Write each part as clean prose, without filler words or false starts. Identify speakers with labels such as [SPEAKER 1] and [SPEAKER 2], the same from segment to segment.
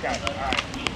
[SPEAKER 1] Okay, all right.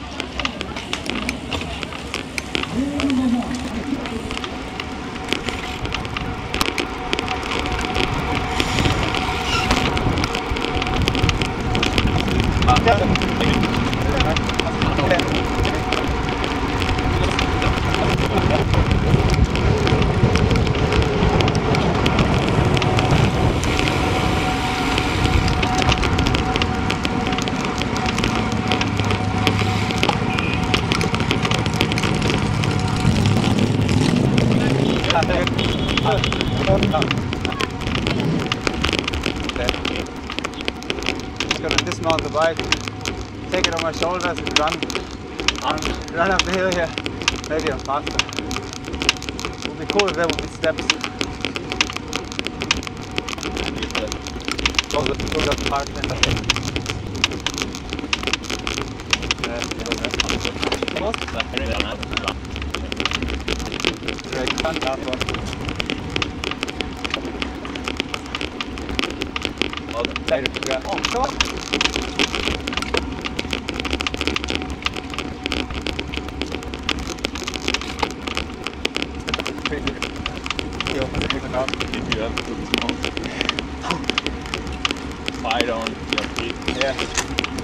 [SPEAKER 2] Just gonna dismount the bike, take it on my shoulders and run up the hill here. Maybe I'm faster. It would be cool if there would be steps. Those are parked, I think.
[SPEAKER 3] Fight on your feet.
[SPEAKER 2] Yeah.